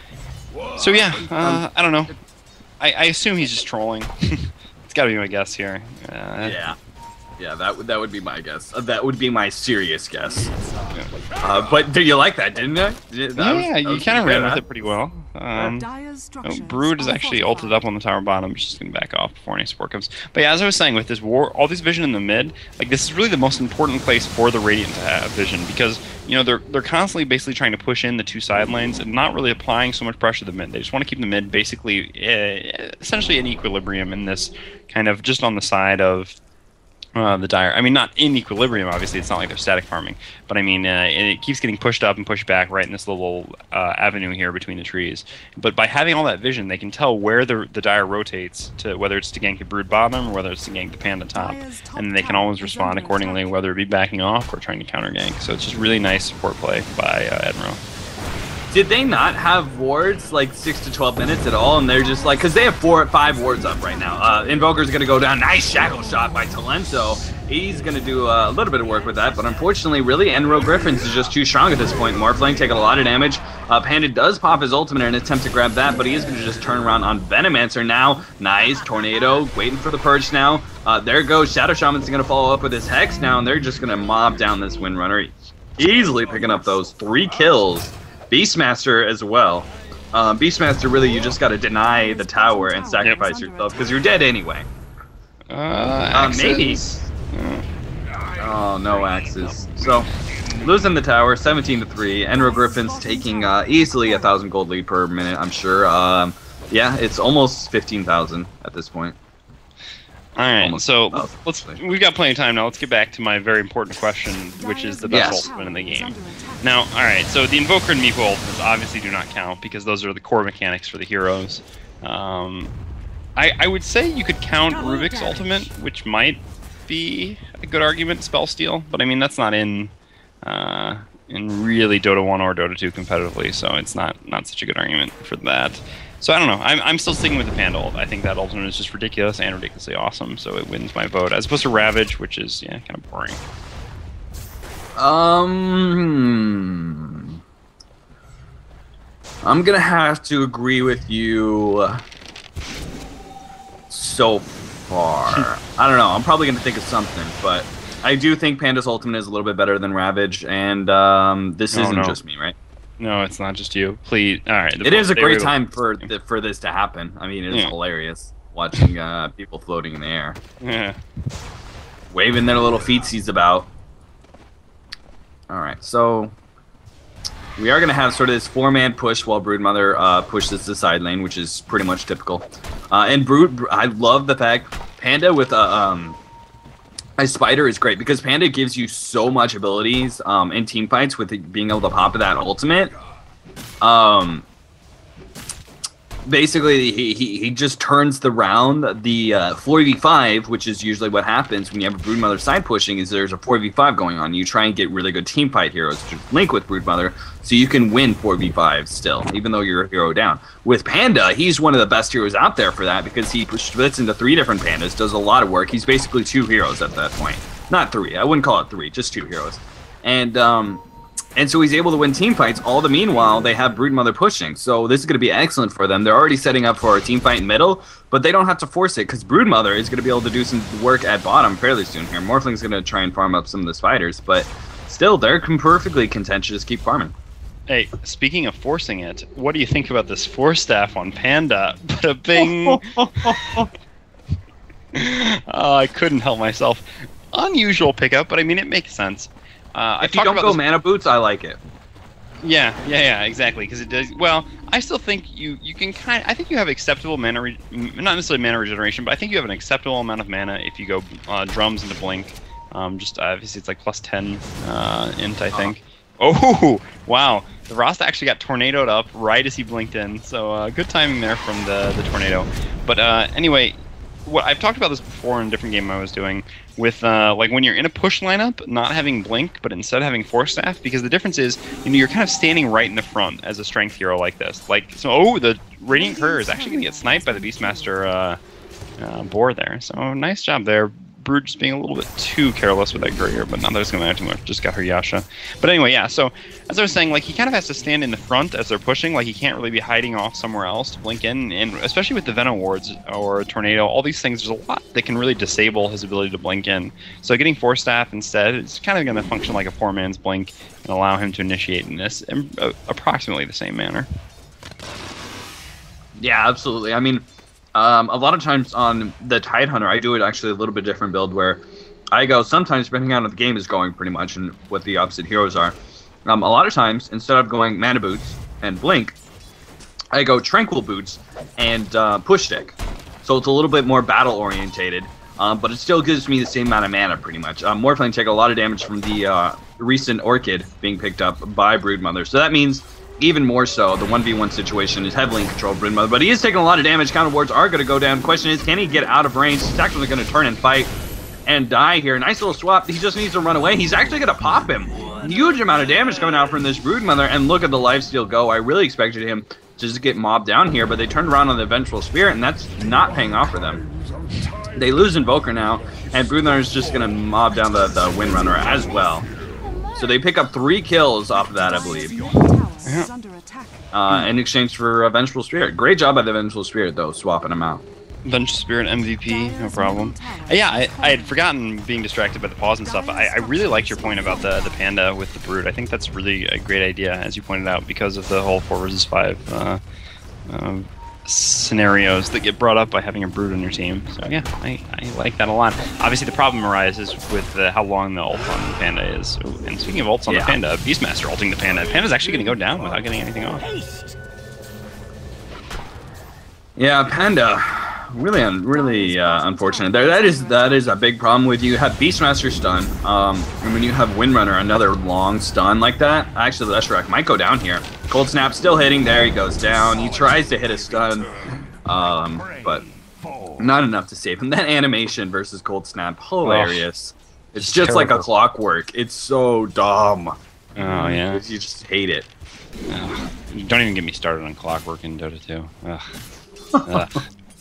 So yeah, uh, I don't know. I, I assume he's just trolling. It's got to be my guess here. Uh, yeah. Yeah, that would that would be my guess. Uh, that would be my serious guess. Uh, but did you like that, didn't you? That yeah, was, yeah you kind of ran with huh? it pretty well. Um, oh, Brood is actually ulted up on the tower bottom. She's going to back off before any support comes. But yeah, as I was saying, with this war, all this vision in the mid, like this is really the most important place for the Radiant to have vision because you know they're they're constantly basically trying to push in the two side lanes and not really applying so much pressure to the mid. They just want to keep the mid basically uh, essentially in equilibrium in this kind of just on the side of. Uh, the Dire. I mean, not in equilibrium, obviously. It's not like they're static farming. But, I mean, uh, it keeps getting pushed up and pushed back right in this little uh, avenue here between the trees. But by having all that vision, they can tell where the, the Dire rotates, to whether it's to gank the Brood bottom or whether it's to gank the Panda top. And they can always respond accordingly, whether it be backing off or trying to counter gank. So it's just really nice support play by uh, Enro. Did they not have wards like six to twelve minutes at all? And they're just like, because they have four, five wards up right now. Uh, Invoker's gonna go down. Nice shackle shot by Talento. He's gonna do uh, a little bit of work with that, but unfortunately, really, Enro Griffins is just too strong at this point. Morphling taking a lot of damage. Uh, Panda does pop his ultimate in an attempt to grab that, but he is gonna just turn around on Venomancer now. Nice tornado, waiting for the purge now. Uh, there goes Shadow Shaman's gonna follow up with his Hex now, and they're just gonna mob down this Windrunner, easily picking up those three kills. Beastmaster as well. Um, Beastmaster, really, you just got to deny the tower and sacrifice yep. yourself because you're dead anyway. Uh, uh maybe. Oh, no axes. So, losing the tower, seventeen to three. Enro Griffin's taking uh, easily a thousand gold lead per minute, I'm sure. Um, yeah, it's almost fifteen thousand at this point. All right, Almost so let's, let's we've got plenty of time now. Let's get back to my very important question, which is the best yes. ultimate in the game. Now, all right, so the Invoker and Meepo ultimates obviously do not count because those are the core mechanics for the heroes. Um, I, I would say you could count Rubik's ultimate, which might be a good argument, spell steal, but I mean that's not in uh, in really Dota one or Dota two competitively, so it's not not such a good argument for that. So I don't know. I'm, I'm still sticking with the Panda ult. I think that ultimate is just ridiculous and ridiculously awesome, so it wins my vote. As opposed to Ravage, which is, yeah, kind of boring. Um, I'm going to have to agree with you so far. I don't know. I'm probably going to think of something, but I do think Panda's ultimate is a little bit better than Ravage, and um, this no, isn't no. just me, right? No, it's not just you. Please, all right. It is a great time for the, for this to happen. I mean, it's yeah. hilarious watching uh, people floating in the air, yeah, waving their little feetsies about. All right, so we are going to have sort of this four-man push while Broodmother uh, pushes the side lane, which is pretty much typical. Uh, and Brood, I love the fact Panda with a um, a spider is great because Panda gives you so much abilities um, in team fights with it being able to pop that ultimate. Um, basically, he, he, he just turns the round. The uh, four v five, which is usually what happens when you have a Broodmother side pushing, is there's a four v five going on. You try and get really good team fight heroes to link with Broodmother so you can win four v five still, even though you're a hero down. With Panda, he's one of the best heroes out there for that because he splits into three different Pandas, does a lot of work. He's basically two heroes at that point. Not three. I wouldn't call it three, just two heroes. And, um... And so he's able to win team fights. All the meanwhile, they have Broodmother pushing. So this is going to be excellent for them. They're already setting up for a team fight in middle, but they don't have to force it because Broodmother is going to be able to do some work at bottom fairly soon here. Morphling's going to try and farm up some of the spiders, but still, they're perfectly content to just keep farming. Hey, speaking of forcing it, what do you think about this force staff on Panda? Bing. Oh, I couldn't help myself. Unusual pickup, but I mean, it makes sense. Uh, if you don't go this... mana boots, I like it. Yeah, yeah, yeah, exactly. Because it does. Well, I still think you you can kind. I think you have acceptable mana, re not necessarily mana regeneration, but I think you have an acceptable amount of mana if you go uh, drums into blink. Um, just obviously it's like plus ten uh, int, I think. Uh-huh. Oh, wow! The Rasta actually got tornadoed up right as he blinked in, so uh, good timing there from the the tornado. But uh, anyway, what I've talked about this before in a different game I was doing with uh, like when you're in a push lineup, not having blink, but instead having force staff, because the difference is you know you're kind of standing right in the front as a strength hero like this. Like so, oh, the Radiant Courier is actually going to get sniped by the Beastmaster uh, uh, boar there. So nice job there. Brood just being a little bit too careless with that courier, but not that it's going to matter too much. Just got her Yasha. But anyway, yeah, so as I was saying, like he kind of has to stand in the front as they're pushing. Like he can't really be hiding off somewhere else to blink in. And especially with the Venom Wards or Tornado, all these things, there's a lot that can really disable his ability to blink in. So getting Force Staff instead is kind of going to function like a four man's blink and allow him to initiate in this in approximately the same manner. Yeah, absolutely. I mean, Um, a lot of times on the Tidehunter, I do it actually a little bit different build where I go sometimes depending on how the game is going pretty much and what the opposite heroes are. Um, a lot of times, instead of going Mana Boots and Blink, I go Tranquil Boots and uh, Push Stick. So it's a little bit more battle orientated, um, but it still gives me the same amount of mana pretty much. Um, Morphling take a lot of damage from the uh, recent Orchid being picked up by Broodmother. So that means even more so, the one v one situation is heavily in control of Broodmother, but he is taking a lot of damage. Counter wards are going to go down. The question is, can he get out of range? He's actually going to turn and fight and die here. Nice little swap. He just needs to run away. He's actually going to pop him. Huge amount of damage coming out from this Broodmother, and look at the lifesteal go. I really expected him to just get mobbed down here, but they turned around on the Vengeful Spirit, and that's not paying off for them. They lose Invoker now, and Broodmother is just going to mob down the, the Windrunner as well. So they pick up three kills off of that, I believe. Yeah. Uh, in exchange for a Vengeful Spirit. Great job by the Vengeful Spirit, though, swapping them out. Vengeful Spirit M V P, no problem. Uh, yeah, I, I had forgotten being distracted by the pause and stuff. I, I really liked your point about the, the Panda with the Brood. I think that's really a great idea, as you pointed out, because of the whole four versus five uh, um, scenarios that get brought up by having a Brood on your team. So yeah, I, I like that a lot. Obviously, the problem arises with uh, how long the ult on the Panda is. Ooh, and speaking of ults on yeah. the Panda, Beastmaster ulting the Panda. Panda's actually going to go down without getting anything off. Yeah, Panda, really, un really uh, unfortunate. There, that is that is a big problem with you. You have Beastmaster stun, um, and when you have Windrunner, another long stun like that. Actually, the Leshrac might go down here. Cold Snap still hitting. There he goes down. He tries to hit a stun, um, but not enough to save him. That animation versus Cold Snap, hilarious. Oh, it's, it's just terrible. Like a clockwork. It's so dumb. Oh yeah, you just hate it. Oh, don't even get me started on clockwork in Dota two. Ugh. Ugh.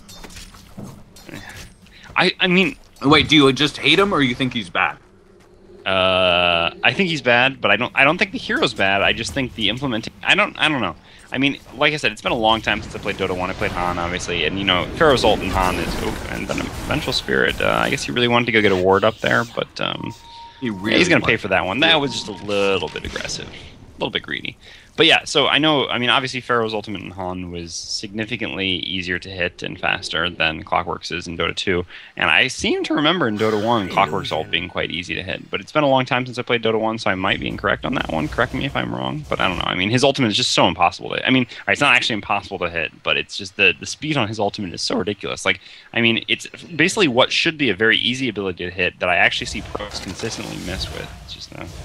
I I mean, wait, do you just hate him or you think he's bad? Uh, I think he's bad, but I don't I don't think the hero's bad. I just think the implementing. I don't I don't know. I mean, like I said, it's been a long time since I played Dota one. I played Han, obviously, and you know, Pharaoh's ult and Han is, oh, and then Vengeful Spirit. Uh, I guess he really wanted to go get a ward up there, but um, he really yeah, he's gonna pay for that one. That was just a little bit aggressive, a little bit greedy. But yeah, so I know, I mean, obviously Pharaoh's ultimate in Han was significantly easier to hit and faster than Clockwork's is in Dota two. And I seem to remember in Dota one Clockwork's ult being quite easy to hit. But it's been a long time since I played Dota one, so I might be incorrect on that one. Correct me if I'm wrong, but I don't know. I mean, his ultimate is just so impossible to hit. I mean, all right, it's not actually impossible to hit, but it's just the, the speed on his ultimate is so ridiculous. Like, I mean, it's basically what should be a very easy ability to hit that I actually see pros consistently miss with. It's just, uh...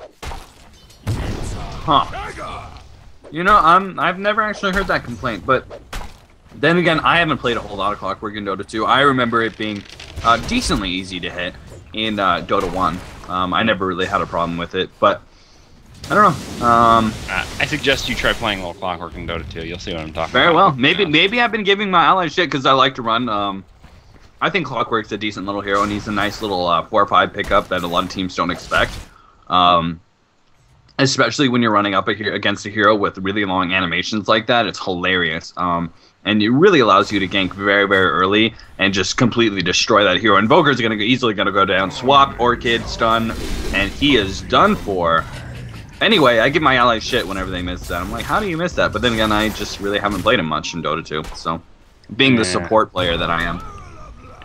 Huh. You know, um, I've never actually heard that complaint, but then again, I haven't played a whole lot of Clockwork in Dota two. I remember it being uh, decently easy to hit in uh, Dota one. Um, I never really had a problem with it, but I don't know. Um, uh, I suggest you try playing a little Clockwork in Dota two. You'll see what I'm talking very about. Very well. Maybe yeah. maybe I've been giving my allies shit because I like to run. Um, I think Clockwork's a decent little hero, and he's a nice little uh, four or five pickup that a lot of teams don't expect. Um... Especially when you're running up against a hero with really long animations like that, it's hilarious. Um, and it really allows you to gank very, very early and just completely destroy that hero. Invoker's gonna go, easily going to go down. Swap, Orchid, stun, and he is done for. Anyway, I give my allies shit whenever they miss that. I'm like, how do you miss that? But then again, I just really haven't played him much in Dota two. So, being the support player that I am.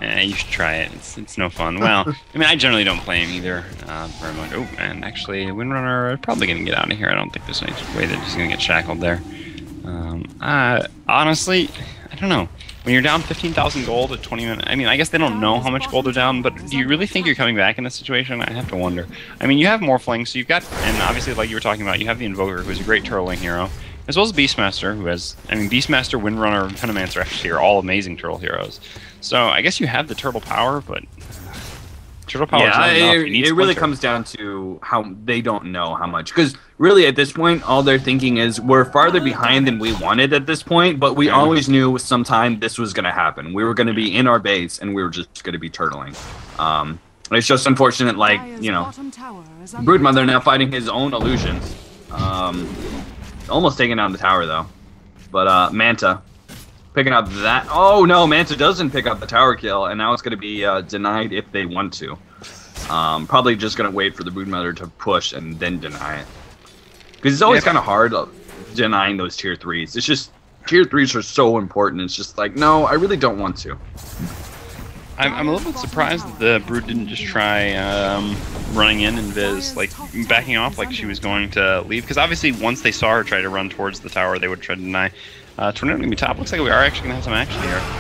Eh, you should try it. It's it's no fun. Well, I mean, I generally don't play him either. Uh, very much. Oh, and actually, Windrunner probably gonna get out of here. I don't think there's any way that he's gonna get shackled there. Um, uh, honestly, I don't know. When you're down fifteen thousand gold at twenty minutes, I mean, I guess they don't know how much gold they're down, but do you really think you're coming back in this situation? I have to wonder. I mean, you have Morphling, so you've got, and obviously, like you were talking about, you have the Invoker, who's a great turtling hero, as well as Beastmaster, who has, I mean, Beastmaster, Windrunner, and Venomancer actually are all amazing turtle heroes. So I guess you have the turtle power, but turtle power yeah, is not enough. it, it really comes down to how they don't know how much. Because really, at this point, all they're thinking is we're farther behind than we wanted at this point, but we Yeah. always knew sometime this was going to happen. We were going to be in our base, and we were just going to be turtling. Um, it's just unfortunate, like, you know, Broodmother now fighting his own illusions. Um, almost taking down the tower, though. But uh, Manta picking up that. Oh, no, Manta doesn't pick up the tower kill, and now it's going to be uh, denied if they want to. Um, probably just going to wait for the Broodmother to push and then deny it. Because it's always Yeah. kind of hard uh, denying those tier threes. It's just, tier threes are so important. It's just like, no, I really don't want to. I'm, I'm a little bit surprised that the Brood didn't just try um, running in and Viz, like backing off like she was going to leave. Because obviously, once they saw her try to run towards the tower, they would try to deny. Uh, Tornado gonna be top. Looks like we are actually gonna have some action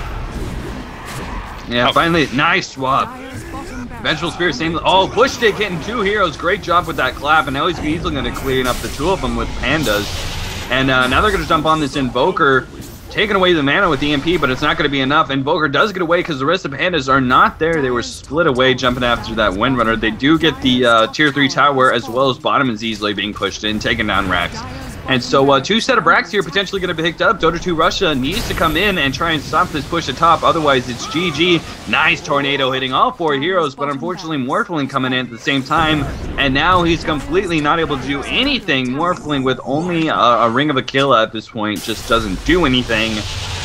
here. Yeah, Oh. finally, nice swap. Vengeful Spirit, same. Oh, Bush Stick hitting two heroes. Great job with that clap, and now he's easily going to clean up the two of them with Pandas. And uh, now they're going to jump on this Invoker, taking away the mana with E M P, but it's not going to be enough. Invoker does get away because the rest of Pandas are not there. They were split away jumping after that Windrunner. They do get the uh, tier three tower, as well as bottom is easily being pushed in, taking down Rax. And so uh, two set of Brax here potentially going to be picked up. Dota two Russia needs to come in and try and stop this push at top. Otherwise, it's G G. Nice Tornado hitting all four heroes, but unfortunately Morphling coming in at the same time. And now he's completely not able to do anything. Morphling with only a, a ring of a kill at this point just doesn't do anything.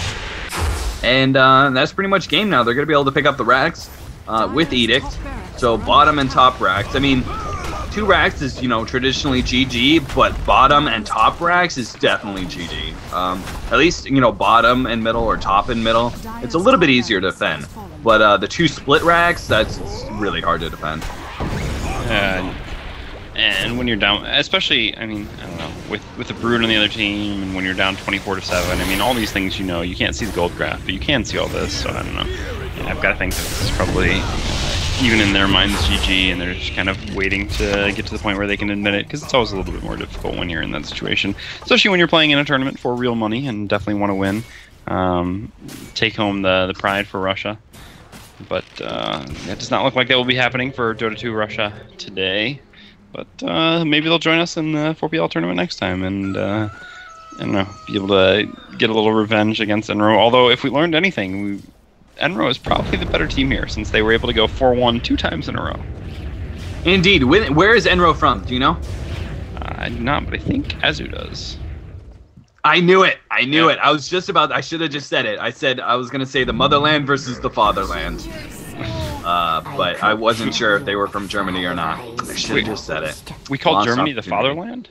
And uh, that's pretty much game now. They're going to be able to pick up the Rax uh, with Edict. So bottom and top Rax. I mean, two Rax is, you know, traditionally G G, but bottom and top Rax is definitely G G. Um, at least, you know, bottom and middle or top and middle, it's a little bit easier to defend. But uh, the two split Rax, that's really hard to defend. Uh, and when you're down, especially, I mean, I don't know, with with the Brood on the other team, and when you're down twenty-four to seven, I mean, all these things, you know, you can't see the gold graph, but you can see all this. So I don't know. Yeah, I've got to think that this is probably, even in their minds, G G, and they're just kind of waiting to get to the point where they can admit it, because it's always a little bit more difficult when you're in that situation, especially when you're playing in a tournament for real money and definitely want to win, um, take home the the pride for Russia. But uh, it does not look like that will be happening for Dota two Russia today. But uh, maybe they'll join us in the four P L tournament next time, and uh, I don't know, be able to get a little revenge against Enro. Although, if we learned anything, we, Enro is probably the better team here, since they were able to go four one two times in a row. Indeed. Where is Enro from? Do you know? Uh, I do not, but I think Azu does. I knew it. I knew Yeah. it. I was just about. I should have just said it. I said I was gonna say the motherland versus the fatherland. Uh, but I wasn't sure if they were from Germany or not. I should have just said it. We call Lost Germany the opportunity. fatherland?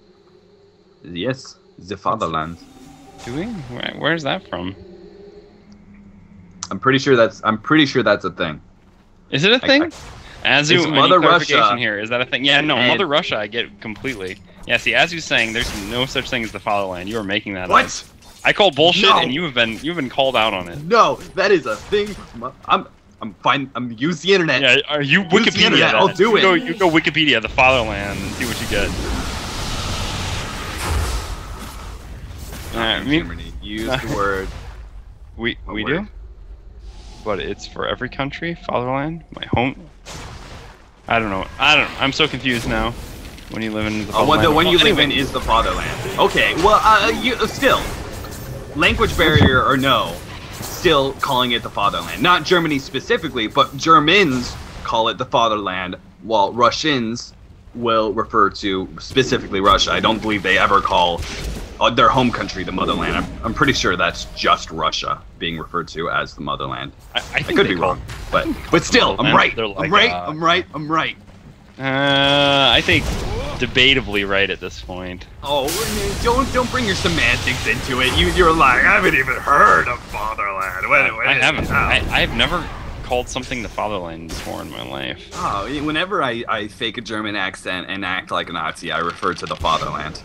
Yes, the fatherland. Do we? Where, where's that from? I'm pretty sure that's. I'm pretty sure that's a thing. Is it a thing? I- Azu, It's I need Mother clarification Russia. here. Is that a thing? Yeah, no, And- Mother Russia, I get completely. Yeah, see, Azu's saying there's no such thing as the fatherland. You are making that up. What? I call bullshit, No. and you have been you've been called out on it. No, that is a thing. I'm. I'm fine. I'm use the internet. Yeah, are you Use the Wikipedia? internet, that. I'll do you it. Go, you go Wikipedia, the fatherland, and see what you get. Uh, I mean, Germany. Use the word. we What we word? do, but it's for every country. Fatherland, my home. I don't know. I don't. I'm so confused now. When you live in the Oh, well, the fatherland. one you Well, live in anyway. is the fatherland. Okay. Well, uh, you still, language barrier or no, still calling it the fatherland. Not Germany specifically, but Germans call it the fatherland, while Russians will refer to specifically Russia. I don't believe they ever call uh, their home country the motherland. I'm, I'm pretty sure that's just Russia being referred to as the motherland. I, I, I think could they be call- wrong, but but still, I'm motherland. right. They're I'm like, right. uh, I'm right. I'm right. Uh, I think debatably right at this point. Oh, don't don't bring your semantics into it. You you're like I haven't even heard of fatherland. Wait, wait, I haven't. oh. I, I've never. called something the fatherland before in my life. Oh, whenever I, I fake a German accent and act like a Nazi, I refer to the fatherland.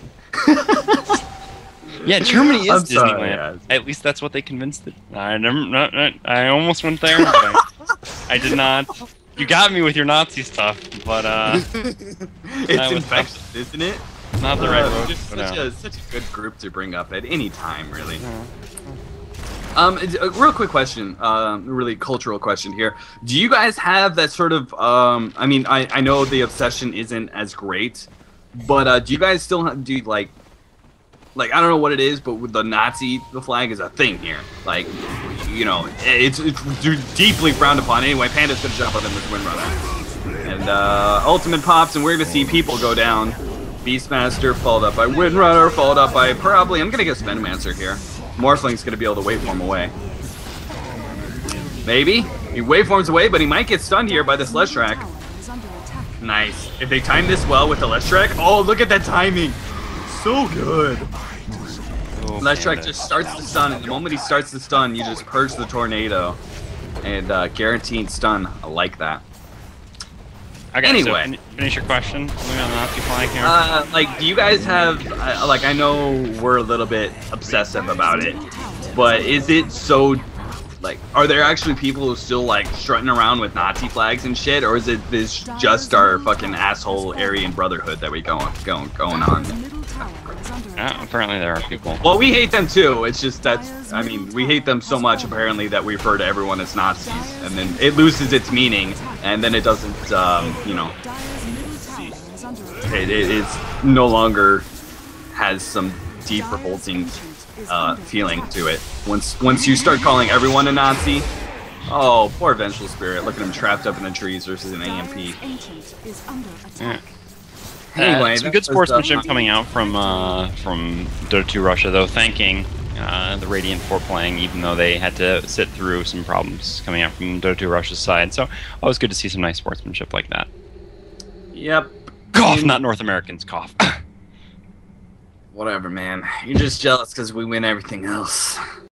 Yeah, Germany is I'm Disneyland. sorry, yeah. At least that's what they convinced it. I never, not, not, I almost went there, but I, I did not. You got me with your Nazi stuff, but uh, it's infectious, isn't it? Not the right uh, road. Just such, No. a, such a good group to bring up at any time, really. Um, a real quick question, uh, really cultural question here. Do you guys have that sort of? Um, I mean, I, I know the obsession isn't as great, but uh, do you guys still have, do you, like? Like, I don't know what it is, but with the Nazi, the flag is a thing here. Like, you know, it's, it's deeply frowned upon. Anyway, Panda's gonna jump up in this Windrunner. And, uh, Ultimate pops, and we're gonna see people go down. Beastmaster, followed up by Windrunner, followed up by, probably, I'm gonna guess Venomancer here. Morphling's gonna be able to waveform away. Maybe? He waveforms away, but he might get stunned here by the Sledge Track. Nice. If they time this well with the Sledge Track, oh, look at that timing! So good. Oh, Sledge Track just starts to stun, and the moment he starts to stun, you just purge the tornado. And uh, guaranteed stun. I like that. Okay, Anyway. so fin finish your question. Moving on the Nazi flag here. Uh, like, do you guys have, uh, like, I know we're a little bit obsessive about it, but is it so, like, are there actually people who still, like, strutting around with Nazi flags and shit, or is it this just our fucking asshole Aryan Brotherhood that we going, going, going on? Yeah, apparently there are people. Well, we hate them too. It's just that's, I mean, we hate them so much apparently that we refer to everyone as Nazis, and then it loses its meaning, and then it doesn't, um, you know, it, it it's no longer has some deep revolting uh, feeling to it. Once once you start calling everyone a Nazi, oh, poor Vengeful Spirit. Look at him trapped up in the trees versus an A M P. Yeah. Anyway, uh, some that good was, sportsmanship uh, coming out from uh, from Dota two Russia, though, thanking uh, the Radiant for playing, even though they had to sit through some problems coming out from Dota two Russia's side. So always good to see some nice sportsmanship like that. Yep. Cough, not North Americans, cough. Whatever, man. You're just jealous because we win everything else.